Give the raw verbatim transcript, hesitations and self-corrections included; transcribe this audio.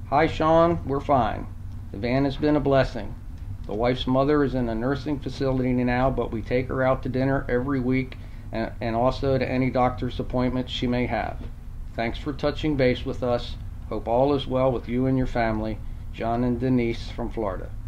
Hi, Sean. We're fine. The van has been a blessing. The wife's mother is in a nursing facility now, but we take her out to dinner every week and, and also to any doctor's appointments she may have. Thanks for touching base with us. Hope all is well with you and your family. John and Denise from Florida.